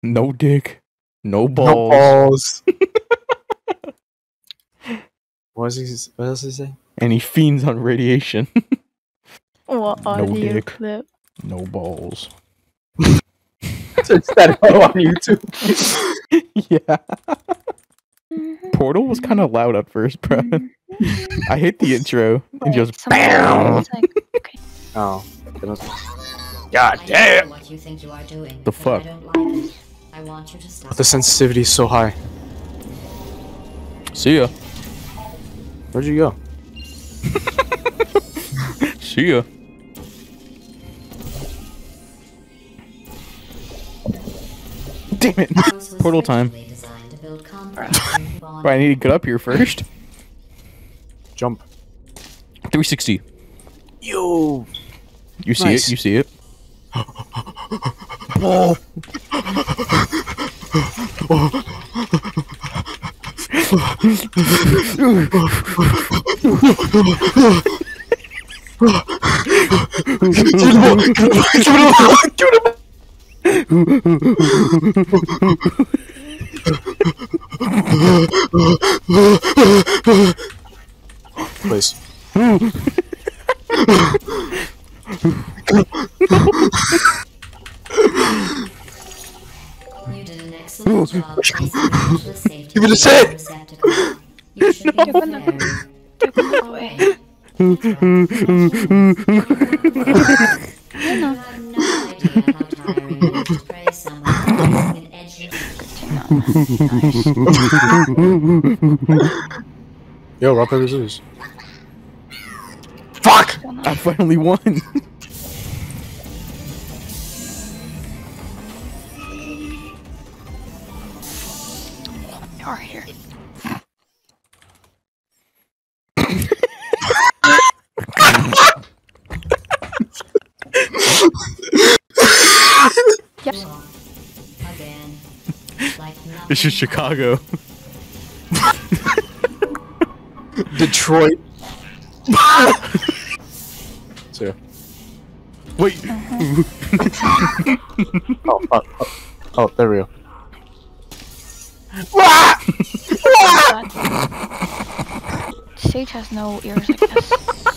No dick. No No balls. balls. What else did he say? And he fiends on radiation. What No audio dick. clip? No balls. Search that on YouTube. Yeah. Portal was kind of loud at first, bro. I hate the intro. And just BAM! It's like, okay. Oh. God damn! What you think you are doing, The but fuck? I don't like it. I want you to stop. The sensitivity is so high. See ya. Where'd you go? See ya. Damn it. House was Portal time. originally designed to build confidence in bond- Right, I need to get up here first. Jump. 360. Yo! You see Nice. it? You see it? Oh! Please. You did an excellent job placing the safety Give me the of set! receptacle. You should be prepared. They're going that way. You have no idea how tiring it is to praise someone for using an edgy. Yo, rock, paper, scissors. Fuck! I finally won. You're here. Yep. Again. Like nothing. This is Chicago. Detroit. So. Wait. Oh, there we go. Sage has no ears, I guess.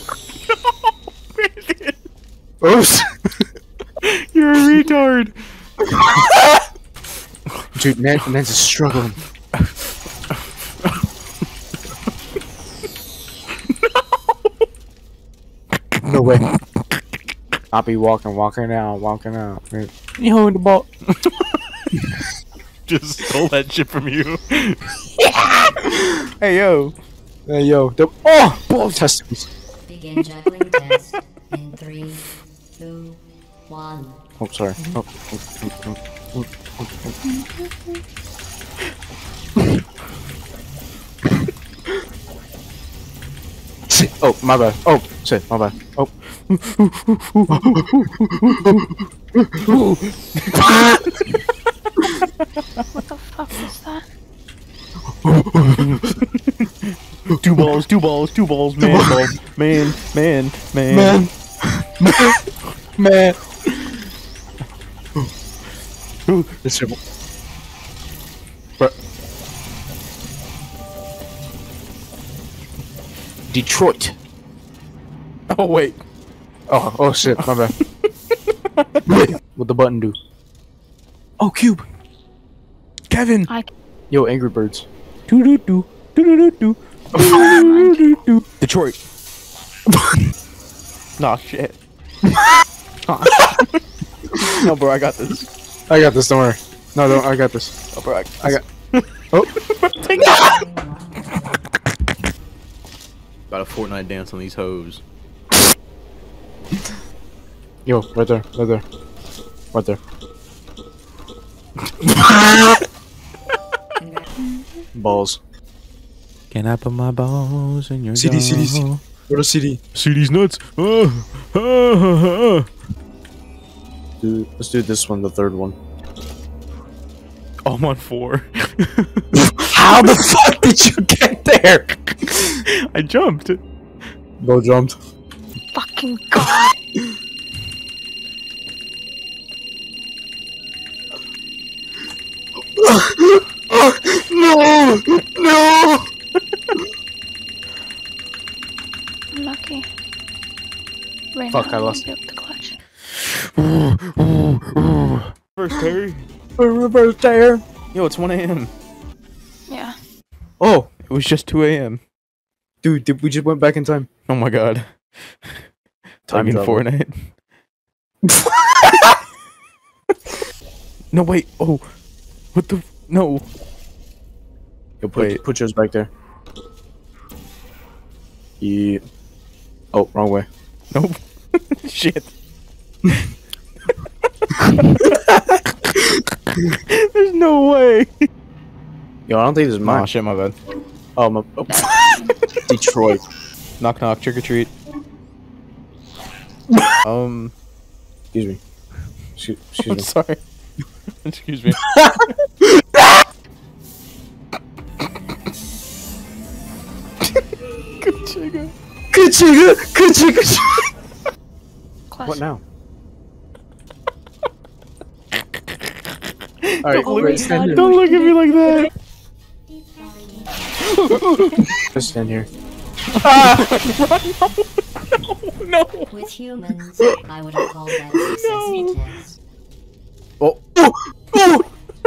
Oops! You're a retard. Dude, Nance is struggling. No way. I'll be walking out. Yo, in the ball. Just stole that shit from you. Hey, yo. Hey, yo. Oh! Ball testicles. Begin juggling test in 3, 2, 1. Oh, sorry. Shit. Oh, my bad. Oh, shit, my bad. Oh. What the fuck is that? Two balls, man, balls. Man. Man. This is... Detroit. Oh, wait. Oh shit, my bad. What the button do? Oh, cube. Kevin. Yo, Angry Birds. Do. Detroit. Nah, shit. No, bro, I got this. I got this, don't worry. No, don't, I got this. Oh, bro, I got... Oh. Got a Fortnite dance on these hoes. Yo, right there. Right there. Balls. Can I put my balls in your CD, jaw? CD. What a CD. CD's nuts. Dude, let's do this one, the third one. Oh, I'm on 4. How the fuck did you get there? I jumped. Bo jumped. Fucking god! No! No! Lucky. Right Fuck, now, I lost won't be able to clutch. First, Terry. Reverse tire. Yo, it's 1 a.m. Yeah. Oh, It was just 2 a.m. dude, we just went back in time. Oh my god. Time Like in travel. Fortnite. No, wait. Oh. What the? No. Yo, Wait. put yours back there. Yeah. Oh, wrong way. Nope. Shit. There's no way. Yo, I don't think this is Oh mine. shit, my bad. Oh, my. Oh. Detroit. Knock knock, trick or treat. Excuse me. Excuse I'm me. sorry. Excuse me. Good chigga. Good chica! Good chica! Clutch. What now? Alright, Oh, wait, stand here. Don't look at me like that. Just stand here. No. With humans, I would have called that a successful test. Oh! Oh! Oh!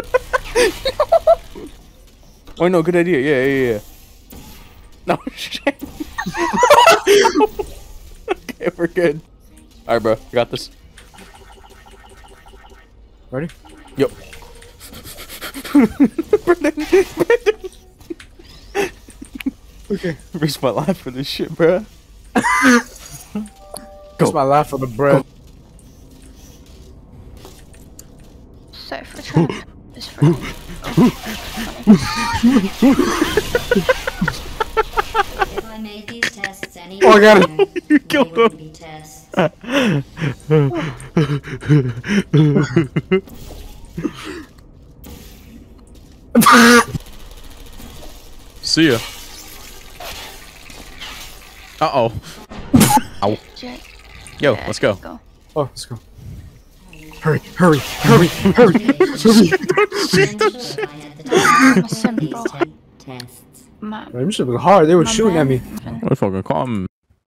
Oh no, good idea. Yeah. No shit. Okay, we're good. Alright, bro. You got this. Ready? Yep. Brendan. Okay. Risk my life for this shit, bro. That's my laugh for the bread. Sorry for trying to this for If I made these tests any Oh, I got it. harder, You they killed wouldn't him. be tests. See ya. Uh-oh. Ow. Jay. Yo, Yeah, let's go. Go. Oh, let's go. Hurry, hurry, hurry, hurry! Send bro. Tests. My, Them shit was hard. They were my shooting at me. man. What fucking come?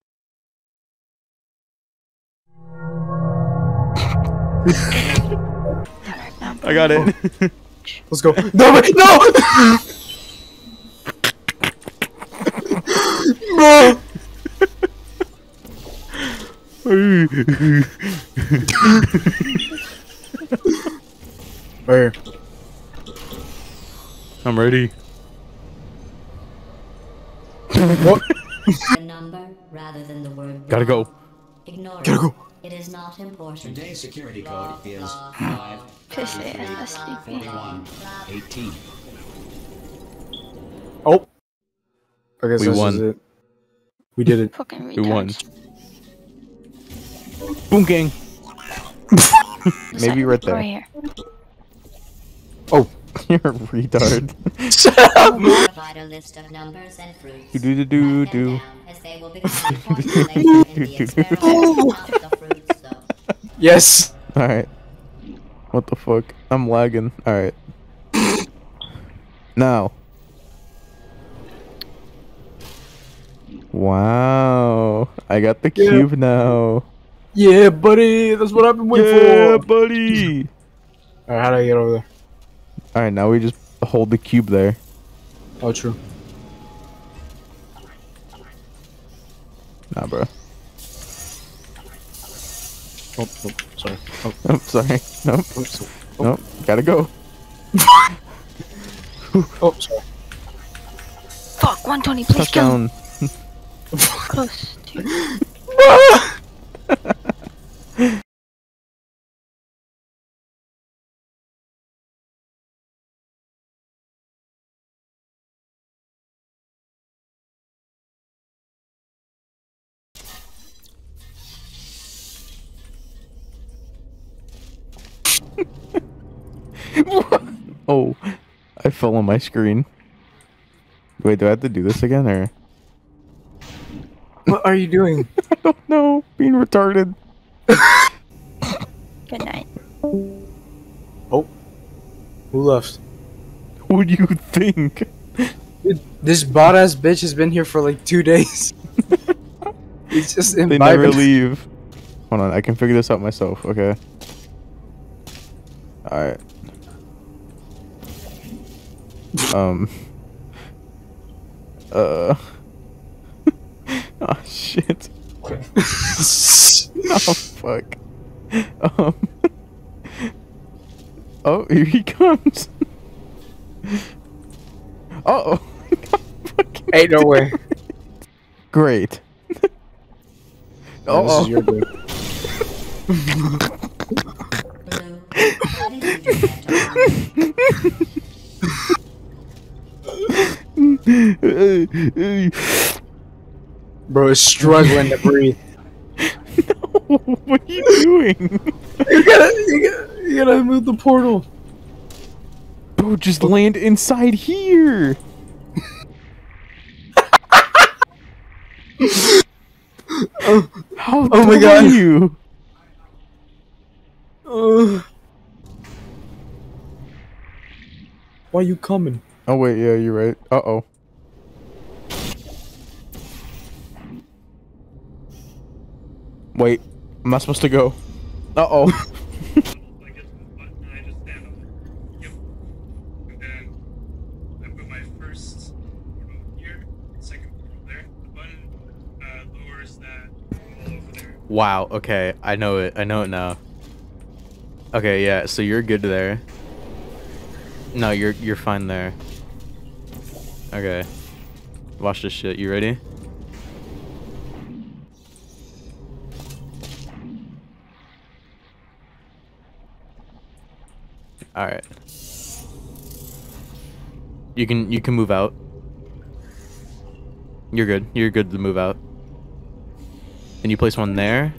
I got it. Let's go. No, wait, no! Bro! Where? I'm ready. What? The number rather than the word. Gotta go. blah. Ignore Gotta it. go. It is not important. Today's security Blah, code is blah, 5 Pissy ass sleepy. 41 18. Oh. I guess We this won. is it. We did it. Fucking We won. retards. Boom gang. Maybe right there. Right here. Oh. You're a retard. Provide a list of numbers and fruits. Do-do-do-do-do. Write them down, as they will become important later in the experiment. Not the fruits, though. Yes. Alright. What the fuck? I'm lagging. Alright. Now. Wow. I got the Yeah. cube now. Yeah, buddy. That's what I've been waiting Yeah, for. buddy. Alright, how do I get over there? Alright, now we just hold the cube there. Oh, true. Nah, bro. Oh, oh sorry. Oh, Nope, sorry. Nope. oops. Nope. Gotta go. Oh, sorry. Fuck, 120, please kill him. Touchdown. Close to you. Oh, I fell on my screen. Wait, do I have to do this again or? What are you doing? I don't know. Being retarded. Good night. Oh. Who left? What do you think? This bot ass bitch has been here for like 2 days. It's just They imbibing. never leave. Hold on, I can figure this out myself, okay? Alright. Oh shit. Oh fuck. Um. Oh, here he comes. Uh oh. Ain't no way. Great. Oh, this is your day. Bro is struggling to breathe. No, what are you doing? You gotta move the portal. Bro, just land inside here. How Oh my dumb God. are you? Why you coming? Oh wait, yeah, you're right. Uh-oh. Wait, I'm not supposed to go. Uh-oh. Like it's this button and I just stand on it. Yep. And then I put my first portal here, second portal there. The button lowers that all over there. Wow, okay, I know it now. Okay, yeah, so you're good there. No, you're fine there. Okay. Watch this shit, you ready? Alright. You can move out. You're good. You're good to move out. And you place one there.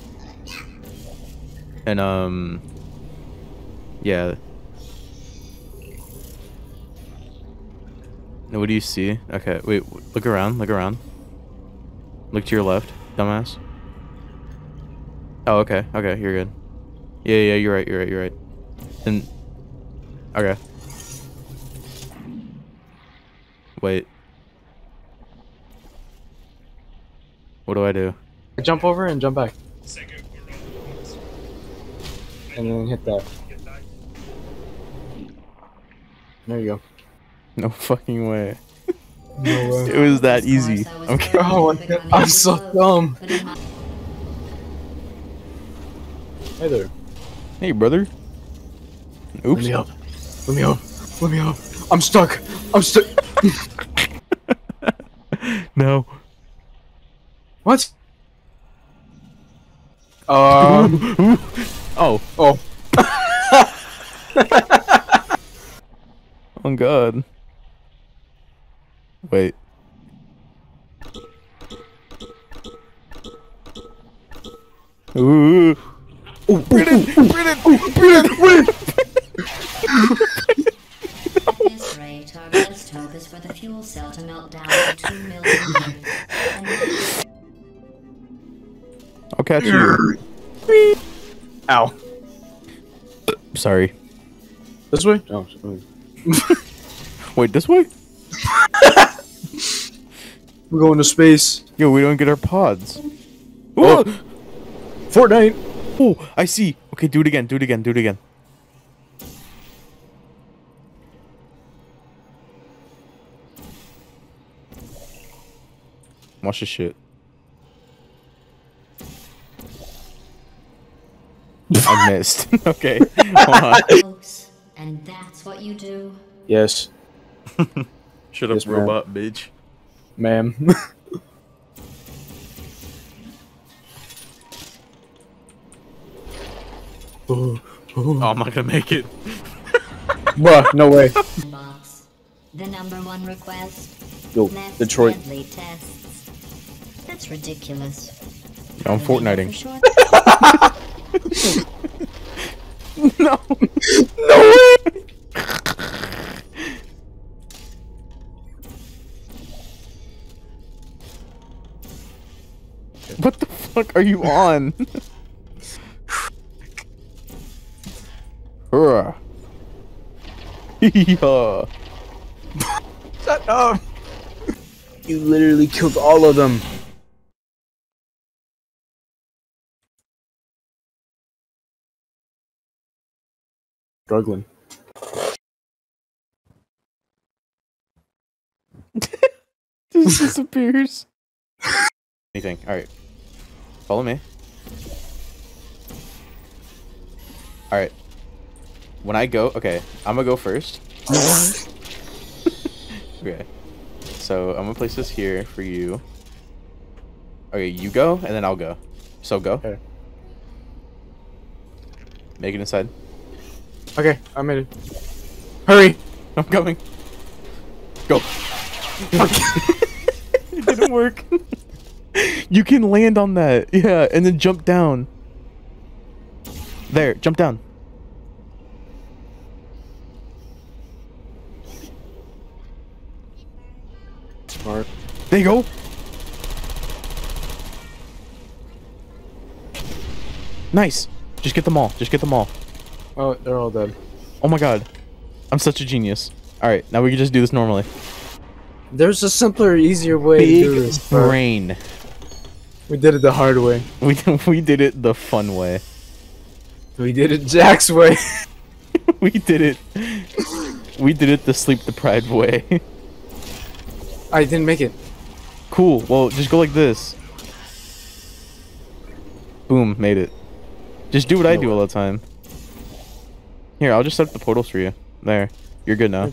And yeah. Now, what do you see? Okay, wait, look around, look around. Look to your left, dumbass. Oh, okay, okay, you're good. Yeah, you're right. Then, okay. Wait. What do I do? Jump over and jump back. Second portal. And then hit that. Get that. There you go. No fucking way. No way. It was that easy. Okay. Oh my God, I'm so dumb. Hey there. Hey, brother. Let Oops. me up. Let me up. Let me up. I'm stuck. I'm stuck. No. What? Oh. Oh. Oh God. Wait. Ooh. This rate, our best hope is for the fuel cell to melt down to 2 million years. And I'll catch you. Ow. Sorry. This way? Oh, sorry. Wait, this way? We're going to space. Yo, we don't get our pods. Oh. Oh, Fortnite. oh, I see. Okay, do it again. Do it again. Do it again. Watch this shit. I missed. Okay. Hold on. close. And that's what you do? Yes, Shut up, Yes, ma'am. robot bitch. ma'am. Oh, Oh, I'm not gonna make it. bruh, no way. Box. The #1 request. Yo, That's Detroit. deadly tests. That's ridiculous. Yo, I'm Fortniting. For short- No. No way. What the fuck are you on? Hurrah. Yeah. Shut up! You literally killed all of them. Struggling. Just disappears. Anything. Alright. Follow me. Alright. When I go, okay, I'm gonna go first. Okay. So I'm gonna place this here for you. Okay, you go, and then I'll go. So go. Okay. Make it inside. Okay, I made it. Hurry! I'm coming. Go. It didn't work. You can land on that. Yeah, and then jump down. There, jump down. Smart. There you go. Nice. Just get them all. Just get them all. Oh, they're all dead. Oh my god. I'm such a genius. Alright, now we can just do this normally. There's a simpler, easier way to do Big this. but brain. We did it the hard way. We did it the fun way. We did it Jack's way. We did it. We did it the sleep deprived way. I didn't make it. Cool. Well, just go like this. Boom, made it. Just do what I do all the time. Here, I'll just set up the portals for you. There. You're good now.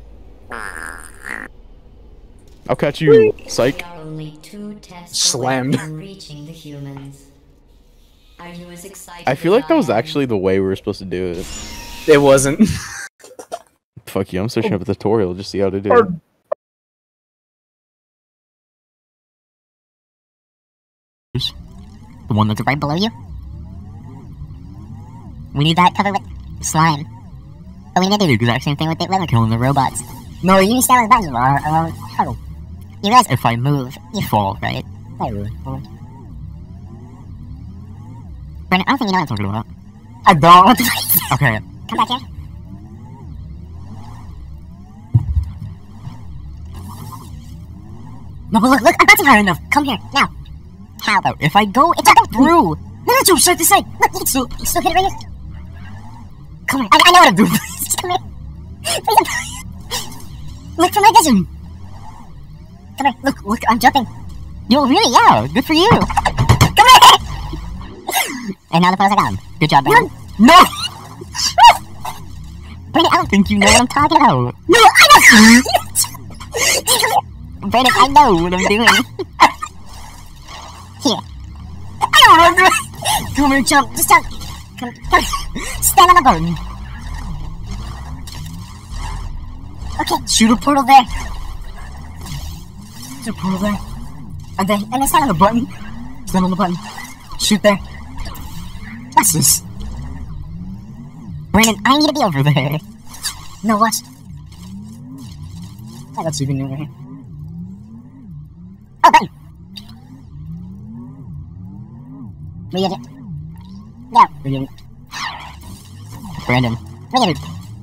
I'll catch you, psych. We are only 2 tests Slammed. away from reaching the humans. Are you as excited I feel as like that was am? actually the way we were supposed to do it. It wasn't. Fuck you, I'm searching up a tutorial just to see how to do it. Hard. The one that's right below you. We need that covered with slime. But we need to do the exact same thing with the leather killing the robots. No, you need to stand on the buttons. How? You realize if I move, you fall, right? I really. Brandon, I don't think you know what I'm talking about. I don't. Okay. Come back here. No, but look, I'm bouncing high enough. Come here, now. How? Oh, if I go, it's not through. No, no, Joe, side to side. Look, you can still hit it right here. Come here, I know what I'm doing. Just come here. Please, look for my vision. Come here, look, I'm jumping. Yo, really? Yeah, good for you. Come here. And now the pros are gone. Good job, Brandon. No! Brandon, I don't think you know what I'm talking about. No, I know! Brandon, I know what I'm doing. Here. I don't know what I'm doing. Come here, jump. Just jump. Come. Stand on the button. Okay, shoot a portal there. Shoot a portal there. And then stand on the button. Stand on the button. Shoot there. What's this? Brandon, I need to be over there. No, what? I got sleeping over here. Oh, button! We did it. No. We did it. Brandon. We did it.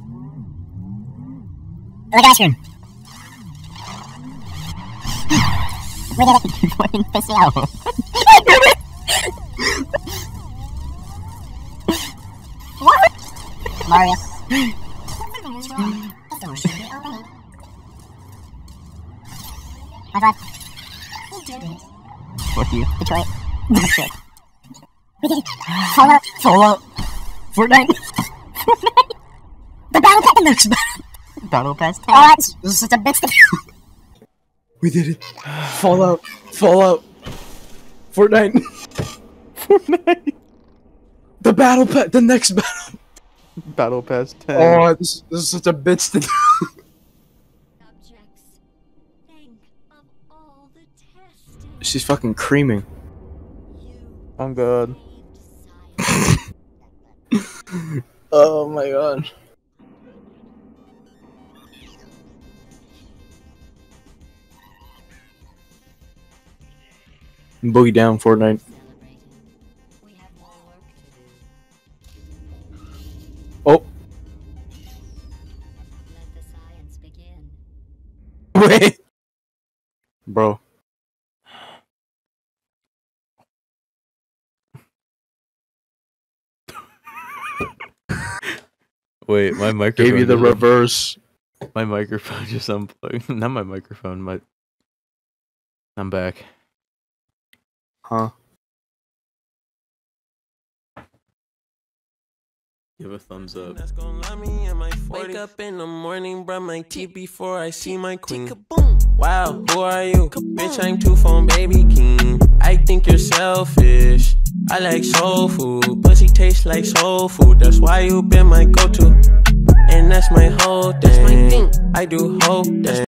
Look at ice cream. We did it. You're fucking pissing out. What? Mario. High five. Fuck you. Detroit. Shit. We did it. Fallout. Fallout. Fortnite. Fortnite. The Battle Pass. The next Battle Pass 10. Oh, this is such a big step. We did it. Fallout. Fallout. Fortnite. Fortnite. The battle pet. The next battle. Battle Pass 10. Oh, this is such a bitch to do. Subjects, think of all the testing. She's fucking creaming. I'm good. Oh my god. Boogie down, Fortnite. We have more work to do. Oh, Wait. Bro. Wait, my microphone. Gave you the just- reverse. My microphone just unplugged. Not my microphone. I'm back. Huh? Give a thumbs up. That's gonna love me in my 40s. Wake up in the morning, brush my teeth before I see my queen. Wow, who are you? Bitch, I'm two-phone baby king. I think you're selfish. I like soul food. Pussy tastes like soul food. That's why you been my go-to. And that's my whole thing. I do hope that